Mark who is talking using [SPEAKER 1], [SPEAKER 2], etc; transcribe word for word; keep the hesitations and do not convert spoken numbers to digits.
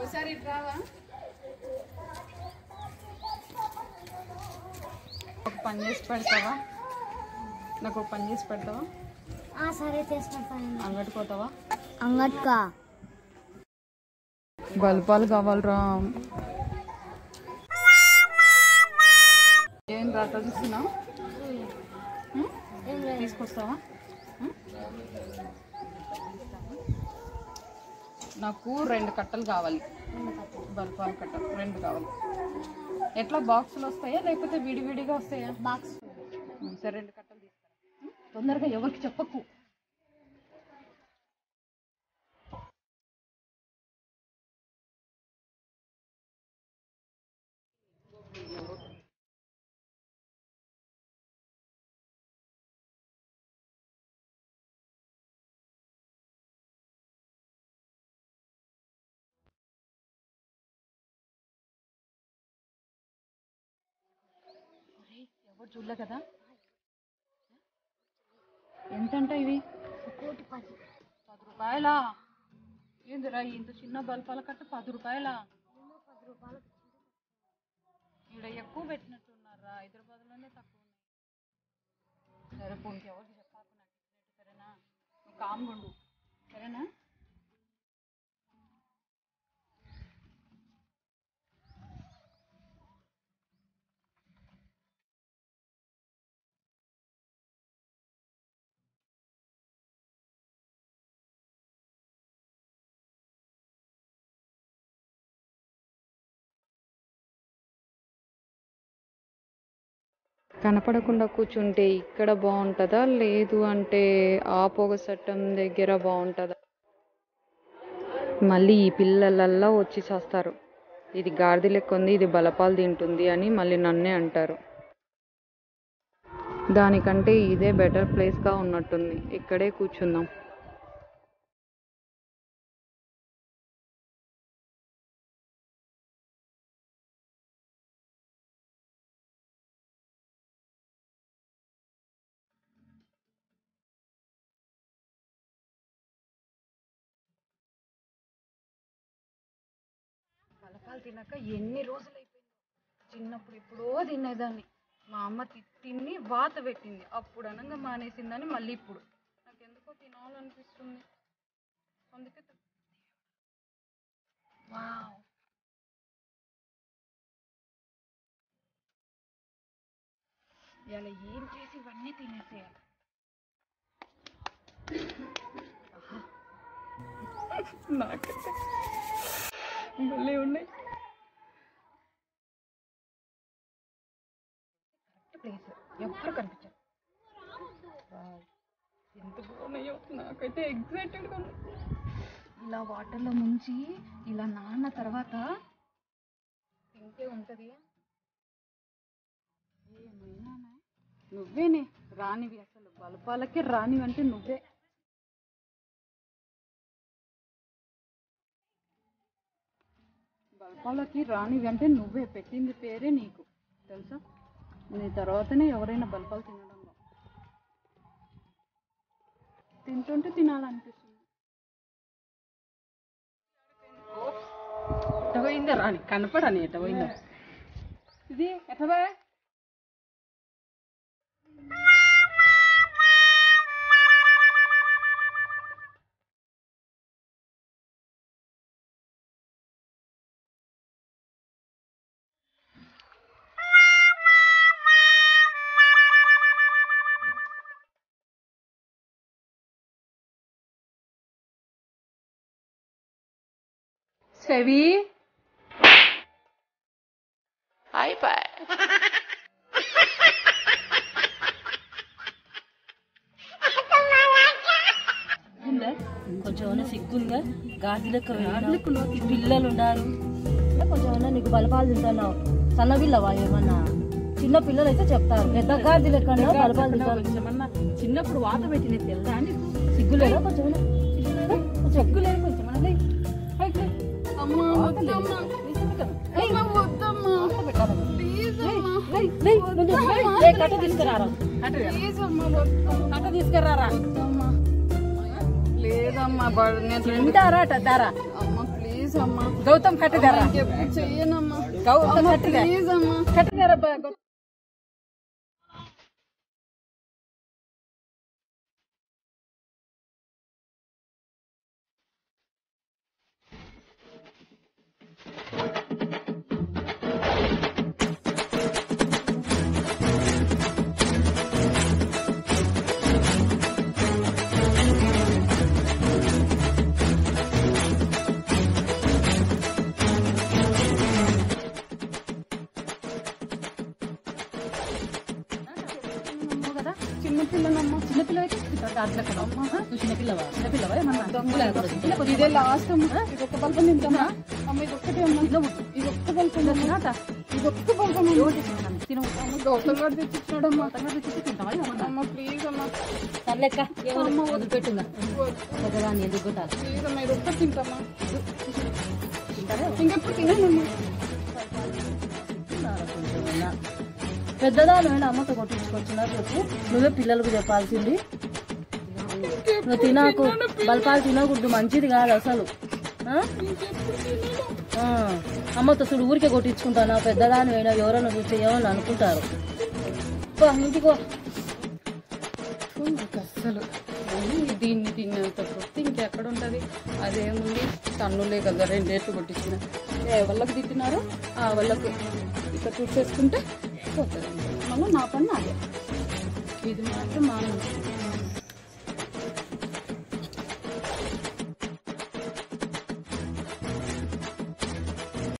[SPEAKER 1] ఒకసారి ఇట్రావా ఒక పని చేసి పెడతావా నాకు ఒక పని చేసి పెడతావా
[SPEAKER 2] సరే చేసి పెడతాను
[SPEAKER 1] అంగడికి పోతావా
[SPEAKER 2] అంగట్కా
[SPEAKER 1] బల్పాలు కావాలరా ఏం రాట చూస్తున్నావు తీసుకొస్తావా నాకు రెండు కట్టలు కావాలి బల్పాల కట్టలు రెండు కావాలి ఎట్లా బాక్సులు వస్తాయా లేకపోతే విడివిడిగా వస్తాయా
[SPEAKER 2] బాక్స్
[SPEAKER 1] సరే రెండు కట్టలు తీసుకురా తొందరగా ఎవరికి చెప్పకు ఎవరు చూడలే కదా ఎంతంట ఇవి
[SPEAKER 2] కోటి పది
[SPEAKER 1] పది రూపాయలా ఏందిరా ఇంత చిన్న బల్పాల కట్ట పది రూపాయలా
[SPEAKER 2] పది రూపాయలు
[SPEAKER 1] ఇక్కడ ఎక్కువ పెట్టినట్టున్నారా హైదరాబాద్లోనే తక్కువ ఉన్నాయి సరే పోనీ ఎవరికి చెప్పాకు నాకు ఇచ్చినట్టు సరేనా నువ్వు కామ్గుండు సరేనా కనపడకుండా కూర్చుంటే ఇక్కడ బాగుంటుందా లేదు అంటే ఆ పొగ చట్టం దగ్గర బాగుంటుందా మళ్ళీ ఈ పిల్లలల్లా వచ్చి చేస్తారు ఇది గాడిద లెక్క ఉంది ఇది బలపాలు తింటుంది అని మళ్ళీ నన్నే అంటారు దానికంటే ఇదే బెటర్ ప్లేస్గా ఉన్నట్టుంది ఇక్కడే కూర్చుందాం బలపాలు తినక ఎన్ని రోజులు అయిపోయింది చిన్నప్పుడు ఎప్పుడో తినేదాన్ని మా అమ్మ తిని వాత పెట్టింది అప్పుడు అనగా మానేసిందని మళ్ళీ ఇప్పుడు నాకు ఎందుకో తినాలనిపిస్తుంది అందుకే వావ్ ఇలా ఏం చేసి ఇవన్నీ తినేసేయాలి నాకైతే మళ్ళీ ఉన్నాయి కరెక్ట్ ప్లేస్ ఎవ్వరు కనిపించారు ఎంత బాగున్నాయో నాకైతే ఎగ్జైటెడ్గా ఉంది ఇలా వాటర్లో ముంచి ఇలా నాన్న తర్వాత తింటే ఉంటుంది ఏమైనా నువ్వేనే రానివి అసలు బలపాలకే రానివి అంటే నువ్వే బల్పాలకి రానివి అంటే నువ్వే పెట్టింది పేరే నీకు తెలుసా నీ తర్వాతనే ఎవరైనా బల్పాలు తినడంలో తింటుంటే తినాలనిపిస్తుంది ఎట్ట పోయిందా రాని కనపడని ఎట్ట పోయిందా ఇది ఎట్టబా సెవి అయిపోయి
[SPEAKER 3] కొంచెం సిగ్గులుగా గాజు లెక్క పిల్లలు ఉన్నారు కొంచెం నీకు బలపాలు తింటున్నావు సన్న పిల్లవా ఏమన్నా చిన్న పిల్లలు అయితే చెప్తారు పెద్ద గాజు లెక్క బలపాలు తింటారు
[SPEAKER 1] చిన్నప్పుడు వాత పెట్టిన తెల్దా అని
[SPEAKER 3] సిగ్గులేదా కొంచెం సిగ్గులేదు కొంచెం కట్ట తీసుకురారా కట్ట తీసుకురారా
[SPEAKER 1] లేదమ్మా
[SPEAKER 3] తింటారా దారా
[SPEAKER 1] అమ్మ ప్లీజ్ అమ్మా.
[SPEAKER 3] గౌతమ్ కట్టుదారా
[SPEAKER 1] ఇంకెప్పుడు చెయ్యనమ్మా.
[SPEAKER 3] గౌతమ్
[SPEAKER 1] ప్లీజ్ అమ్మా.
[SPEAKER 3] కట్టుదారా
[SPEAKER 1] చిన్నపిల్లనమ్మా.
[SPEAKER 3] చిన్నపిల్ల చిన్నపిల్లవా చిన్నపిల్లవా
[SPEAKER 1] ఇదే లాస్ట్ అమ్మా. ఇది ఒక్క బల్పం తింటామా అమ్మ? ఇది ఒక్కటే అమ్మా. ఇది ఒక్క బల్పం ఇది ఒక్క బల్పం అమ్మ. గౌతమ్ గారు తెచ్చిచ్చాడమ్మా. అమ్మ ప్లీజ్ అమ్మా.
[SPEAKER 3] సర్లేక్క ఏమో వదిలిపెట్టుందా పెద్దదాన్ని ఎందుకు కొట్టాలి?
[SPEAKER 1] ప్లీజ్ అమ్మా ఇది ఒక్కటి తింటామా? ఇంకెప్పుడు తినానమ్మా.
[SPEAKER 3] పెద్దదాని అయినా అమ్మతో కొట్టించుకొచ్చినా చెప్పు. నువ్వే పిల్లలకు చెప్పాల్సింది. నువ్వు తినాకు బల్పాలు తినకూడదు, మంచిది కాదు అసలు. అమ్మతో చూడు ఊరికే కొట్టించుకుంటానా? పెద్దదాని అయినా ఎవరైనా చూసి ఏమని అనుకుంటారు. ఇంటికో
[SPEAKER 1] అసలు దీన్ని తిన్నంత తృప్తి ఇంకెక్కడ ఉంటుంది? అదేముంది తన్నులే కదా రెండేట్లు కొట్టించిన. ఏ వాళ్ళకి తిట్టినారో ఆ వాళ్ళకు ఇక్కడ చూసేసుకుంటే పోతుంది. మళ్ళీ నా పని అదే. ఇది మాత్రం మానం.